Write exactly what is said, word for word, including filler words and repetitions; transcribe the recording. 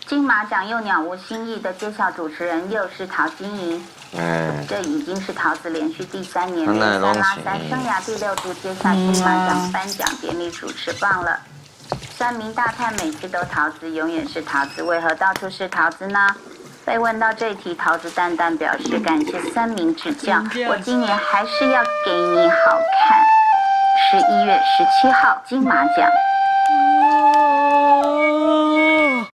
金马奖又鸟无新意的揭晓主持人又是陶晶莹。哎，这已经是陶子连续第三年连三拉三，生涯第六度接下金马奖颁奖典礼主持棒了。三名大叹每次都陶子，永远是陶子，为何到处是陶子呢？被问到这一题，陶子淡淡表示感谢三名指教，我今年还是要给你好看。十一月十七号金马奖。